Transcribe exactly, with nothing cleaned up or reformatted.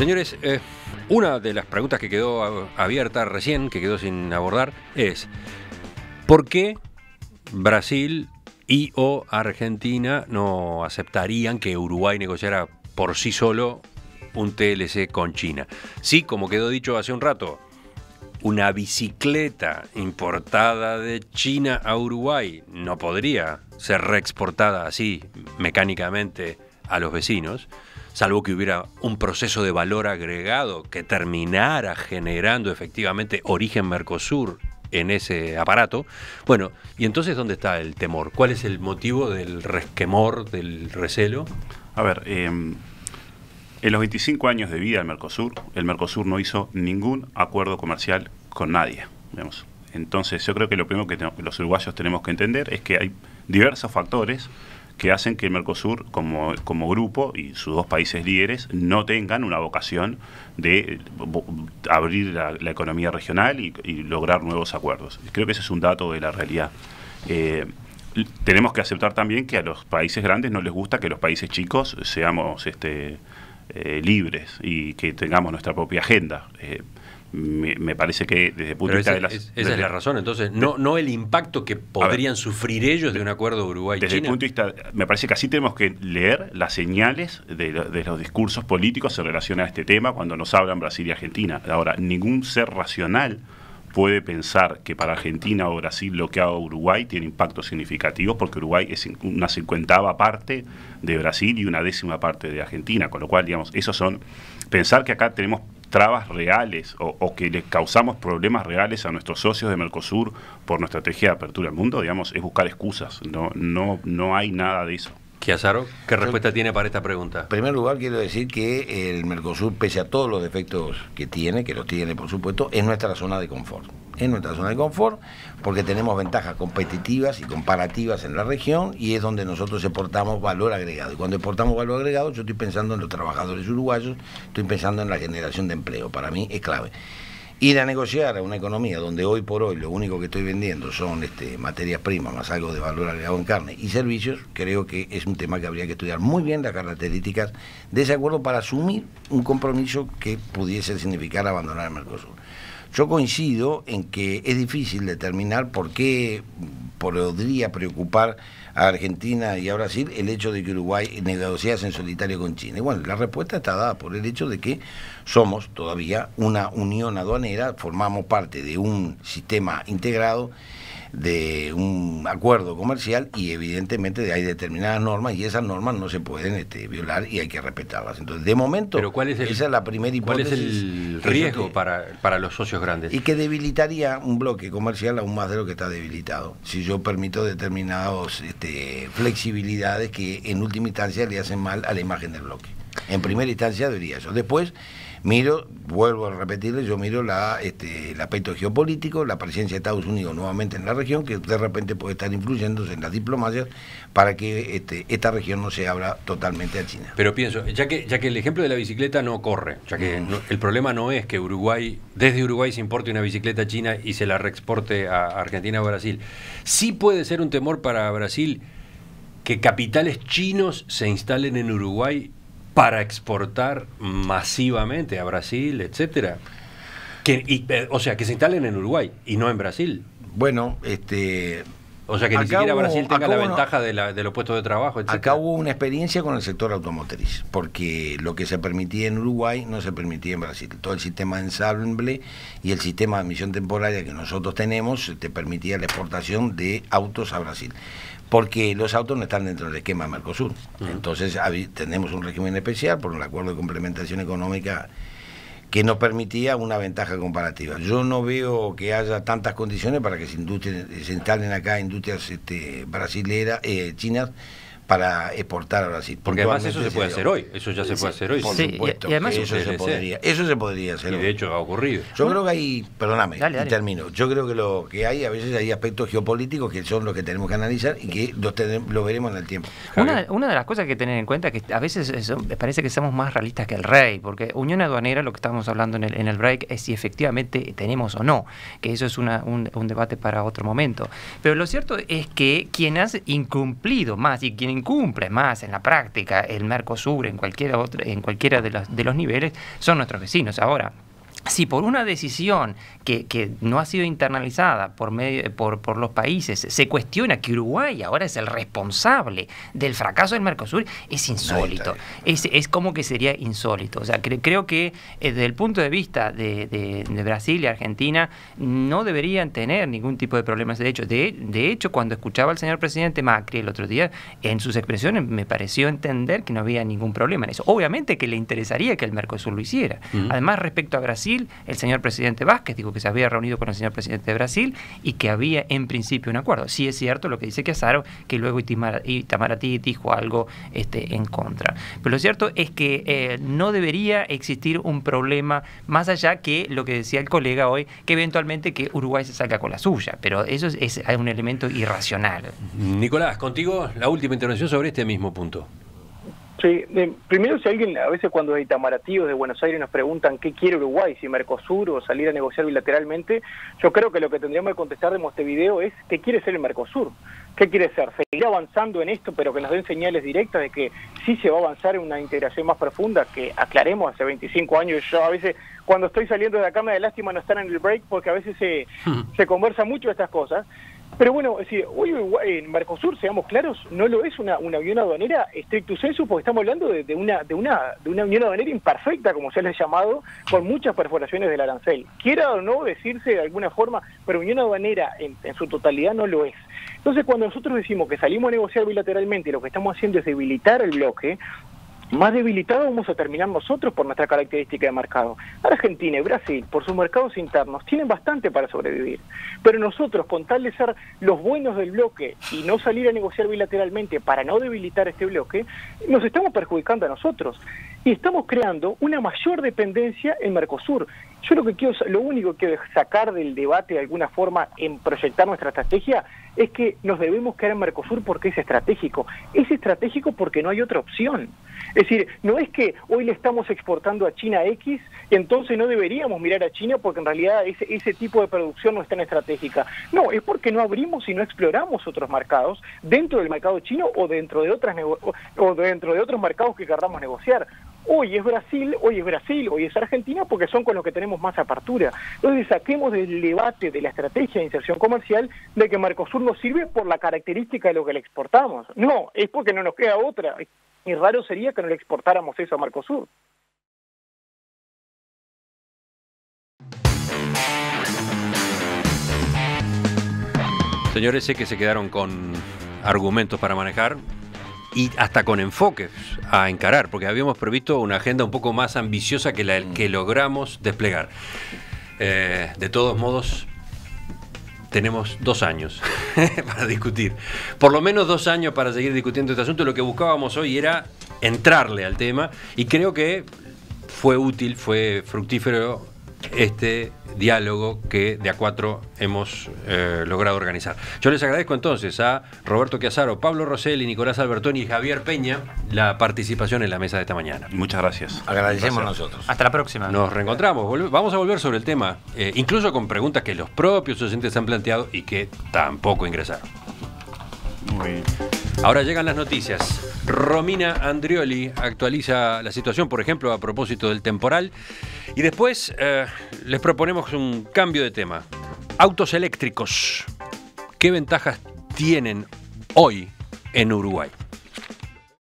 Señores, eh, una de las preguntas que quedó abierta recién, que quedó sin abordar, es ¿por qué Brasil y o Argentina no aceptarían que Uruguay negociara por sí solo un T L C con China? Sí, como quedó dicho hace un rato, una bicicleta importada de China a Uruguay no podría ser reexportada así mecánicamente a los vecinos, salvo que hubiera un proceso de valor agregado que terminara generando efectivamente origen Mercosur en ese aparato. Bueno, y entonces ¿dónde está el temor? ¿Cuál es el motivo del resquemor, del recelo? A ver, eh, en los veinticinco años de vida del Mercosur, el Mercosur no hizo ningún acuerdo comercial con nadie, digamos. Entonces yo creo que lo primero que tenemos, los uruguayos tenemos que entender es que hay diversos factores que hacen que el Mercosur como, como grupo y sus dos países líderes no tengan una vocación de abrir la, la economía regional y, y lograr nuevos acuerdos. Creo que ese es un dato de la realidad. Eh, tenemos que aceptar también que a los países grandes no les gusta que los países chicos seamos este, eh, libres y que tengamos nuestra propia agenda. Eh, Me, me parece que desde el punto de vista de las... Es, esa es la razón, entonces, no, no el impacto que podrían ver, sufrir ellos de un acuerdo Uruguay-China. Desde el punto de vista, me parece que así tenemos que leer las señales de, de los discursos políticos en relación a este tema cuando nos hablan Brasil y Argentina. Ahora, ningún ser racional puede pensar que para Argentina o Brasil lo que haga Uruguay tiene impactos significativos, porque Uruguay es una cincuentava parte de Brasil y una décima parte de Argentina, con lo cual, digamos, esos son... Pensar que acá tenemos trabas reales o, o que les causamos problemas reales a nuestros socios de Mercosur por nuestra estrategia de apertura al mundo, digamos, es buscar excusas. No, no, no hay nada de eso. Chiazaro, ¿qué respuesta Yo, tiene para esta pregunta? En primer lugar, quiero decir que el Mercosur, pese a todos los defectos que tiene, que los tiene por supuesto, es nuestra zona de confort. Es nuestra zona de confort porque tenemos ventajas competitivas y comparativas en la región y es donde nosotros exportamos valor agregado. Y cuando exportamos valor agregado, yo estoy pensando en los trabajadores uruguayos, estoy pensando en la generación de empleo. Para mí es clave. Ir a negociar a una economía donde hoy por hoy lo único que estoy vendiendo son este, materias primas más algo de valor agregado en carne y servicios, creo que es un tema que habría que estudiar muy bien las características de ese acuerdo para asumir un compromiso que pudiese significar abandonar el Mercosur. Yo coincido en que es difícil determinar por qué podría preocupar a Argentina y a Brasil el hecho de que Uruguay negociase en solitario con China. Y bueno, la respuesta está dada por el hecho de que somos todavía una unión aduanera, formamos parte de un sistema integrado, de un acuerdo comercial y evidentemente hay determinadas normas y esas normas no se pueden este, violar y hay que respetarlas. Entonces, de momento, ¿Pero cuál es el, esa es la primera hipótesis. ¿Cuál es el riesgo que, para, para los socios grandes? Y que debilitaría un bloque comercial aún más de lo que está debilitado. Si yo permito determinadas este, flexibilidades que en última instancia le hacen mal a la imagen del bloque. En primera instancia debería eso. Después miro, vuelvo a repetirle, yo miro la, este, el aspecto geopolítico, la presencia de Estados Unidos nuevamente en la región, que de repente puede estar influyéndose en las diplomacias para que este, esta región no se abra totalmente a China. Pero pienso, ya que, ya que el ejemplo de la bicicleta no corre, ya que mm. no, el problema no es que Uruguay, desde Uruguay se importe una bicicleta china y se la reexporte a Argentina o Brasil. Sí puede ser un temor para Brasil que capitales chinos se instalen en Uruguay para exportar masivamente a Brasil, etcétera. Que, y, o sea, que se instalen en Uruguay y no en Brasil. Bueno, este... O sea, que ni siquiera hubo, Brasil tenga la hubo, ventaja de, la, de los puestos de trabajo, etcétera. Acá hubo una experiencia con el sector automotriz, porque lo que se permitía en Uruguay no se permitía en Brasil. Todo el sistema de ensamble y el sistema de admisión temporaria que nosotros tenemos te permitía la exportación de autos a Brasil, porque los autos no están dentro del esquema de Mercosur. Uh-huh. Entonces tenemos un régimen especial por un acuerdo de complementación económica que nos permitía una ventaja comparativa. Yo no veo que haya tantas condiciones para que se, se instalen acá industrias este, brasileras, eh, chinas, para exportar a Brasil. Porque además eso se puede hacer hoy, eso ya se puede hacer hoy. Por sí, supuesto, y, y además eso se podría, eso se podría hacer y hoy. de hecho ha ocurrido. Yo creo que hay, perdóname, dale, dale. y termino, yo creo que lo que hay, a veces hay aspectos geopolíticos que son los que tenemos que analizar y que los tenemos, lo veremos en el tiempo. Una, una de las cosas que tener en cuenta es que a veces eso, parece que somos más realistas que el rey, porque unión aduanera, lo que estábamos hablando en el, en el break, es si efectivamente tenemos o no, que eso es una, un, un debate para otro momento. Pero lo cierto es que quien ha incumplido más y quien quien incumple más en la práctica el Mercosur en cualquiera, otra, en cualquiera de los, de los niveles son nuestros vecinos. Ahora, si por una decisión que, que no ha sido internalizada por, medio, por, por los países se cuestiona que Uruguay ahora es el responsable del fracaso del Mercosur, es insólito. Es, es como que sería insólito. O sea, cre, creo que eh, desde el punto de vista de, de, de Brasil y Argentina no deberían tener ningún tipo de problemas de hecho. De, de hecho, cuando escuchaba al señor presidente Macri el otro día, en sus expresiones me pareció entender que no había ningún problema en eso. Obviamente que le interesaría que el Mercosur lo hiciera. Uh-huh. Además, respecto a Brasil, el señor presidente Vázquez dijo que se había reunido con el señor presidente de Brasil y que había en principio un acuerdo. Sí es cierto lo que dice Chiazaro, que luego Itamaraty dijo algo este, en contra. Pero lo cierto es que eh, no debería existir un problema más allá que lo que decía el colega hoy, que eventualmente que Uruguay se salga con la suya. Pero eso es, es un elemento irracional. Nicolás, contigo la última intervención sobre este mismo punto. Sí, eh, primero si alguien, a veces cuando de Itamaraty o de Buenos Aires nos preguntan qué quiere Uruguay, si Mercosur o salir a negociar bilateralmente, yo creo que lo que tendríamos que contestar de Montevideo es qué quiere ser el Mercosur, qué quiere ser, seguir avanzando en esto pero que nos den señales directas de que sí se va a avanzar en una integración más profunda, que aclaremos hace veinticinco años, yo a veces cuando estoy saliendo de acá me da lástima no estar en el break porque a veces se, se conversa mucho de estas cosas. Pero bueno, es decir, hoy en Mercosur, seamos claros, no lo es una, una unión aduanera stricto sensu, porque estamos hablando de, de, una, de, una, de una unión aduanera imperfecta, como se le ha llamado, con muchas perforaciones del arancel. Quiera o no decirse de alguna forma, pero unión aduanera en, en su totalidad no lo es. Entonces, cuando nosotros decimos que salimos a negociar bilateralmente y lo que estamos haciendo es debilitar el bloque, más debilitado vamos a terminar nosotros por nuestra característica de mercado. Argentina y Brasil, por sus mercados internos, tienen bastante para sobrevivir. Pero nosotros, con tal de ser los buenos del bloque y no salir a negociar bilateralmente para no debilitar este bloque, nos estamos perjudicando a nosotros. Y estamos creando una mayor dependencia en Mercosur. Yo lo que quiero, lo único que quiero sacar del debate de alguna forma en proyectar nuestra estrategia es que nos debemos quedar en Mercosur porque es estratégico. Es estratégico porque no hay otra opción. Es decir, no es que hoy le estamos exportando a China X y entonces no deberíamos mirar a China porque en realidad ese, ese tipo de producción no es tan estratégica. No, es porque no abrimos y no exploramos otros mercados dentro del mercado chino o dentro de otras nego- o dentro de otros mercados que querramos negociar. Hoy es Brasil, hoy es Brasil, hoy es Argentina, porque son con los que tenemos más apertura. Entonces saquemos del debate de la estrategia de inserción comercial de que Mercosur nos sirve por la característica de lo que le exportamos. No, es porque no nos queda otra. Y raro sería que no le exportáramos eso a Mercosur. Señores, sé que se quedaron con argumentos para manejar y hasta con enfoques a encarar, porque habíamos previsto una agenda un poco más ambiciosa que la que logramos desplegar. Eh, de todos modos, tenemos dos años para discutir. Por lo menos dos años para seguir discutiendo este asunto. Lo que buscábamos hoy era entrarle al tema y creo que fue útil, fue fructífero este diálogo que de a cuatro hemos eh, logrado organizar. Yo les agradezco entonces a Roberto Chiazaro, Pablo Rosselli, Nicolás Albertoni y Javier Peña la participación en la mesa de esta mañana. Muchas gracias. Agradecemos Gracias. nosotros. Hasta la próxima. Nos reencontramos. Volve- vamos a volver sobre el tema, eh, incluso con preguntas que los propios docentes han planteado y que tampoco ingresaron. Muy bien. Ahora llegan las noticias. Romina Andrioli actualiza la situación, por ejemplo, a propósito del temporal. Y después eh, les proponemos un cambio de tema. Autos eléctricos. ¿Qué ventajas tienen hoy en Uruguay?